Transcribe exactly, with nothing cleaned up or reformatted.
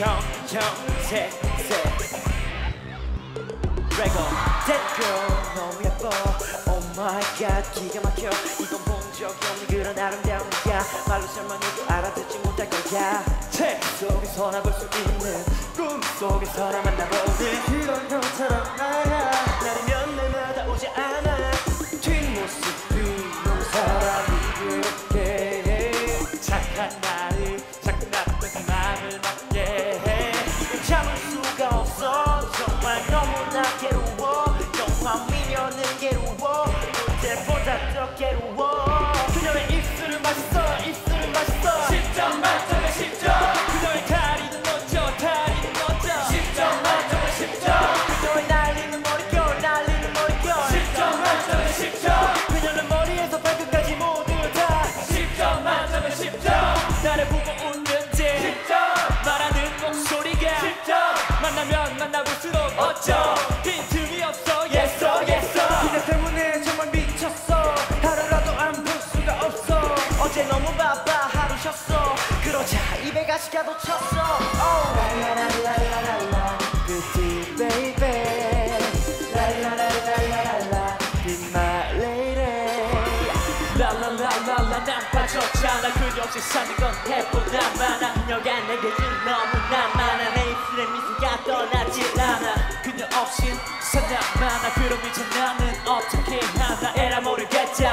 형형색색 레고 That girl 너무 예뻐 Oh my god 기가 막혀 이건 본 적이 없는 그런 아름다운 야 말로 설명해도 알아듣지 못할 거야 책 속에서나 볼 수 있는 꿈 속에서나 만나보는 그런 형처럼 나야 나르면 날마다 오지 않아 뒷모습이 너무 사람이 그렇게 해 착한 나를 자꾸 나쁜 마음을 맡게 해 참을 수가 없어 정말 너무나 괴로워 영화 미녀는 괴로워 그때보다 더 괴로워 그녀의 입술은 맛있어 입술은 맛있어 십 점 만점에 십 점 그녀의 다리는 멋져 다리는 멋져 십 점 만점에 십 점 그녀의 날리는 머릿결 날리는 머릿결 십 점 만점에 십 점 그녀는 머리에서 발끝까지 모두 다 십 점 만점에 십 점 나를 보고 웃는지 십 점 말하는 목소리가 십 점 만나면 만나볼수록 어쩜 빈틈이 없어 yes oh yes oh 그녀 때문에 정말 미쳤어 하루라도 안 볼 수가 없어 어제 너무 바빠 하루 쉬었어 그러자 입에 가시가도 쳤어 oh 라라라라라라 pretty baby 라라라라라라 be my lady 라라라라라 난 빠졌잖아 그녀 없이 사는 건 해보다 많아 그녀가 내게 준 너무나 많아 내 입술에 미소가 떠나질 않아 그녀 없인 사람 많아 그럼 이제 나는 어떻게 하나 에라 모르겠다